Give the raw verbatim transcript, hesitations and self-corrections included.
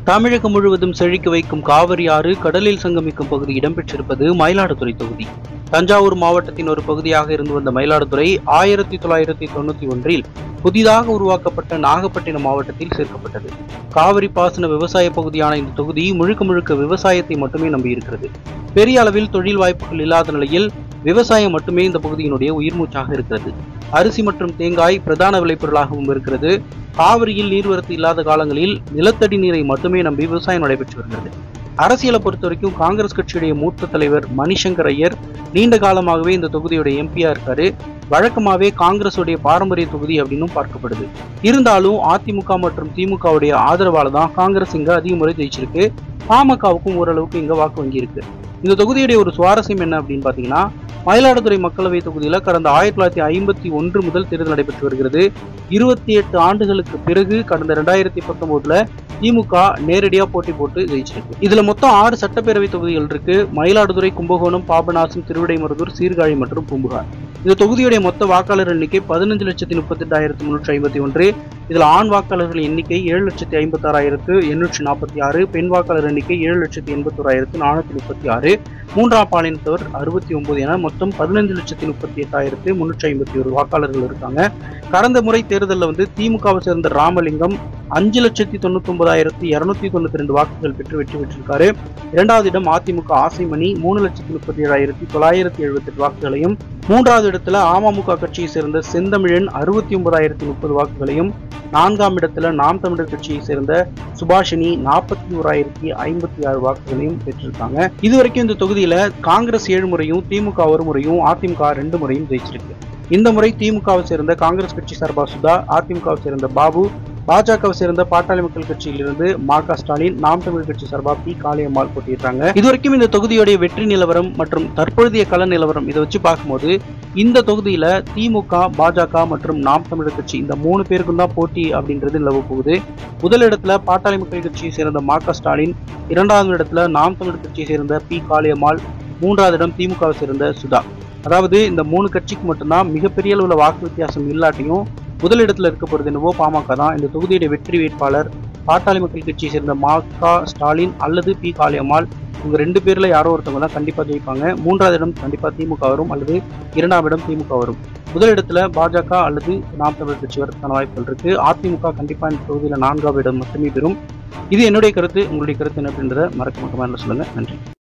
தமிழகம் முழுவதும் செழிக்க வைக்கும் காவிரி ஆறு கடலில் சங்கமிக்கும் பகுதி இடம்பெற்றிருப்பது மயிலாடுதுறை தொகுதி. தஞ்சாவூர் மாவட்டத்தின் ஒரு பகுதியாக இருந்து வந்த மயிலாடுதுறை ஆயிரத்தி தொள்ளாயிரத்தி தொண்ணூத்தி ஒன்றில் புதிதாக உருவாக்கப்பட்ட நாகப்பட்டினம் மாவட்டத்தில் சேர்க்கப்பட்டது. காவிரி பாசன விவசாய பகுதியான இந்த தொகுதி முழுக்க முழுக்க விவசாயத்தை மட்டுமே நம்பியிருக்கிறது. பெரிய அளவில் தொழில் வாய்ப்புகள் இல்லாத நிலையில் விவசாயம் மட்டுமே இந்த பகுதியினுடைய உயிர்மூச்சாக இருக்கிறது. அரிசி மற்றும் தேங்காய் பிரதான விளைபொருளாகவும் இருக்கிறது. காவிரியில் நீர்வரத்து இல்லாத காலங்களில் நிலத்தடி நீரை மட்டுமே நம்பி விவசாயம் நடைபெற்று வருகிறது. அரசியலை பொறுத்த வரைக்கும் காங்கிரஸ் கட்சியுடைய மூத்த தலைவர் மணிசங்கர் ஐயர் நீண்ட காலமாகவே இந்த தொகுதியுடைய எம்பியா இருக்காரு. வழக்கமாகவே காங்கிரசுடைய பாரம்பரிய தொகுதி அப்படின்னு பார்க்கப்படுது. இருந்தாலும் அதிமுக மற்றும் திமுகவுடைய ஆதரவால தான் காங்கிரஸ் இங்க அதிக முறை ஜெயிச்சிருக்கு. பாமகவுக்கும் ஓரளவுக்கு இங்க வாக்கு வங்கி இருக்கு. இந்த தொகுதியுடைய ஒரு சுவாரஸ்யம் என்ன அப்படின்னு பாத்தீங்கன்னா, மயிலாடுதுறை மக்களவை தொகுதியில கடந்த ஆயிரத்தி தொள்ளாயிரத்தி ஐம்பத்தி ஒன்று முதல் தேர்தல் நடைபெற்று வருகிறது. இருபத்தி எட்டு ஆண்டுகளுக்கு பிறகு கடந்த இரண்டாயிரத்தி பத்தொன்பதுல திமுக நேரடியா போட்டி போட்டு ஜெயிச்சிருக்கு. இதுல மொத்தம் ஆறு சட்டப்பேரவை தொகுதிகள் இருக்கு. மயிலாடுதுறை, கும்பகோணம், பாபநாசம், திருவிடைமருதூர், சீர்காழி மற்றும் பூம்புகார். இந்த தொகுதியுடைய மொத்த வாக்காளர் எண்ணிக்கை பதினஞ்சு லட்சத்தி முப்பத்தி எட்டாயிரத்தி முன்னூற்றி ஐம்பத்தி ஒன்று. இதுல ஆண் வாக்காளர்கள் எண்ணிக்கை ஏழு லட்சத்தி ஐம்பத்தி ஆறாயிரத்து எண்ணூற்றி நாற்பத்தி ஆறு, பெண் வாக்காளர் எண்ணிக்கை ஏழு லட்சத்தி எண்பத்தி ஓராயிரத்து நானூத்தி முப்பத்தி ஆறு, மூன்றாம் பாலினத்தவர் அறுபத்தி ஒன்பது என மொத்தம் பதினஞ்சு லட்சத்தி முப்பத்தி எட்டாயிரத்து முன்னூற்றி ஐம்பத்தி ஒரு வாக்காளர்கள் இருக்காங்க. கடந்த முறை தேர்தலில் வந்து திமுகவை சேர்ந்த ராமலிங்கம் அஞ்சு லட்சத்தி தொண்ணூத்தி ஒன்பதாயிரத்தி இருநூத்தி தொண்ணூத்தி ரெண்டு வாக்குகள் பெற்று வெற்றி பெற்றிருக்காரு. இரண்டாவது இடம் அதிமுக ஆசைமணி மூணு லட்சத்தி முப்பத்தி ஏழாயிரத்தி தொள்ளாயிரத்தி எழுபத்தி எட்டு வாக்குகளையும், மூன்றாவது இடத்துல அமமுக கட்சியை சேர்ந்த செந்தமிழன் அறுபத்தி ஒன்பதாயிரத்தி முப்பது வாக்குகளையும், நான்காம் இடத்துல நாம் தமிழர் கட்சியை சேர்ந்த சுபாஷினி நாற்பத்தி ஓராயிரத்தி ஐம்பத்தி ஆறு வாக்குகளையும் பெற்றிருக்காங்க. இதுவரைக்கும் இந்த தொகுதியில காங்கிரஸ் ஏழு முறையும், திமுக ஒரு முறையும், அதிமுக ரெண்டு முறையும் ஜெயிச்சிருக்கு. இந்த முறை திமுகவை சேர்ந்த காங்கிரஸ் கட்சி சார்பா சுதா, அதிமுகவை சேர்ந்த பாபு, பாஜகவை சேர்ந்த பாட்டாளி மக்கள் கட்சியிலிருந்து மா க ஸ்டாலின், நாம் தமிழ் கட்சி சார்பா பி காளியம்மாள் போட்டியிட்டாங்க. இதுவரைக்கும் இந்த தொகுதியுடைய வெற்றி நிலவரம் மற்றும் தற்பொழுதைய கள நிலவரம் இதை வச்சு பார்க்கும்போது இந்த தொகுதியில திமுக, பாஜக மற்றும் நாம் தமிழர் கட்சி இந்த மூணு பேருக்கும் தான் போட்டி அப்படின்றது நிலவ போகுது. முதலிடத்துல பாட்டாளி மக்கள் கட்சியை சேர்ந்த மா க ஸ்டாலின், இரண்டாவது இடத்துல நாம் தமிழர் கட்சியை சேர்ந்த பி காளியம்மாள், மூன்றாவது இடம் திமுகவை சேர்ந்த சுதா. அதாவது இந்த மூணு கட்சிக்கு மட்டும்தான் மிகப்பெரிய அளவுல வாக்கு வித்தியாசம் இல்லாட்டியும் முதலிடத்துல இருக்க போறது என்னவோ பாமக தான். இந்த தொகுதியுடைய வெற்றி வேட்பாளர் பாட்டாளி மக்கள் கட்சியை சேர்ந்த மா க ஸ்டாலின் அல்லது பி காளியம்மாள், இவங்க ரெண்டு பேர்ல யாரோ ஒருத்தவங்க தான் கண்டிப்பா ஜெயிப்பாங்க. மூன்றாவது இடம் கண்டிப்பா திமுக வரும் அல்லது இரண்டாம் இடம் திமுக வரும். முதலிடத்துல பாஜக அல்லது நாம் தமிழர் கட்சி வரதுக்கான வாய்ப்புகள் இருக்கு. அதிமுக கண்டிப்பா இந்த தொகுதியில நான்காவது இடம் மட்டுமே பெறும். இது என்னுடைய கருத்து. உங்களுடைய கருத்து என்ன அப்படின்றத மறக்க மாட்டோமா சொல்லுங்க. நன்றி.